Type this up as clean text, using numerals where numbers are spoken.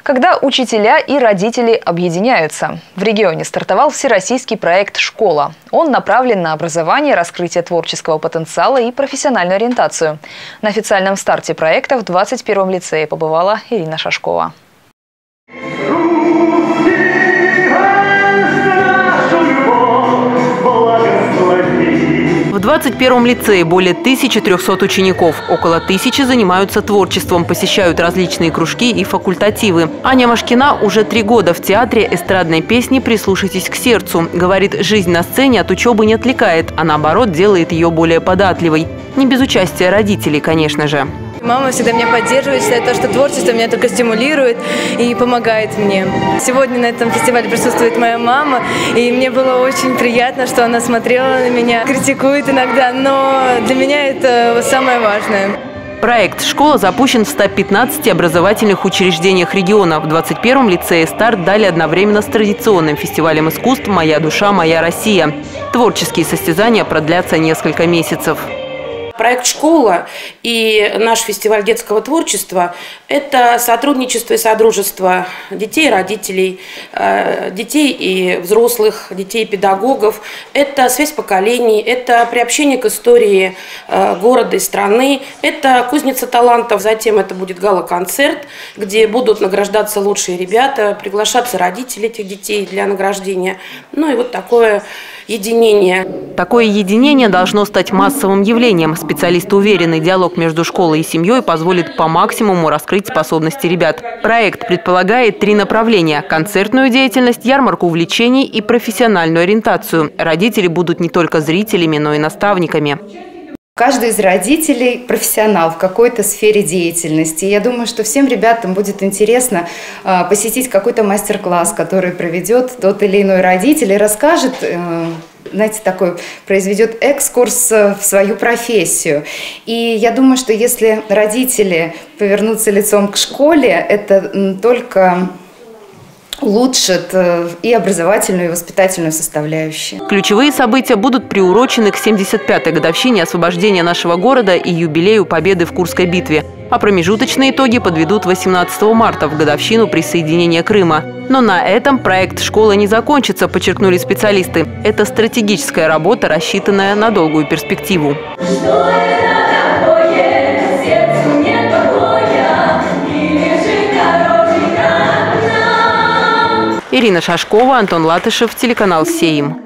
Когда учителя и родители объединяются. В регионе стартовал всероссийский проект «Школа». Он направлен на образование, раскрытие творческого потенциала и профессиональную ориентацию. На официальном старте проекта в 21-м лицее побывала Ирина Шашкова. В 21-м лицее более 1300 учеников. Около 1000 занимаются творчеством, посещают различные кружки и факультативы. Аня Машкина уже 3 года в театре эстрадной песни «Прислушайтесь к сердцу». Говорит, жизнь на сцене от учебы не отвлекает, а наоборот делает ее более податливой. Не без участия родителей, конечно же. Мама всегда меня поддерживает, считает то, что творчество меня только стимулирует и помогает мне. Сегодня на этом фестивале присутствует моя мама, и мне было очень приятно, что она смотрела на меня, критикует иногда, но для меня это самое важное. Проект «Школа» запущен в 115 образовательных учреждениях региона. В 21-м лицее старт дали одновременно с традиционным фестивалем искусств «Моя душа, моя Россия». Творческие состязания продлятся несколько месяцев. Проект «Школа» и наш фестиваль детского творчества – это сотрудничество и содружество детей и родителей, детей и взрослых, детей и педагогов. Это связь поколений, это приобщение к истории города и страны, это кузница талантов. Затем это будет гала-концерт, где будут награждаться лучшие ребята, приглашаться родители этих детей для награждения. Ну и вот такое единение. Такое единение должно стать массовым явлением. Специалисты уверены, диалог между школой и семьей позволит по максимуму раскрыть способности ребят. Проект предполагает 3 направления – концертную деятельность, ярмарку увлечений и профессиональную ориентацию. Родители будут не только зрителями, но и наставниками. Каждый из родителей профессионал в какой-то сфере деятельности. Я думаю, что всем ребятам будет интересно посетить какой-то мастер-класс, который проведет тот или иной родитель и расскажет, знаете, такой, произведет экскурс в свою профессию. И я думаю, что если родители повернутся лицом к школе, это только улучшит и образовательную, и воспитательную составляющую. Ключевые события будут приурочены к 75-й годовщине освобождения нашего города и юбилею победы в Курской битве. А промежуточные итоги подведут 18 марта, в годовщину присоединения Крыма. Но на этом проект «Школа» не закончится, подчеркнули специалисты. Это стратегическая работа, рассчитанная на долгую перспективу. Ирина Шашкова, Антон Латышев, телеканал «Сейм».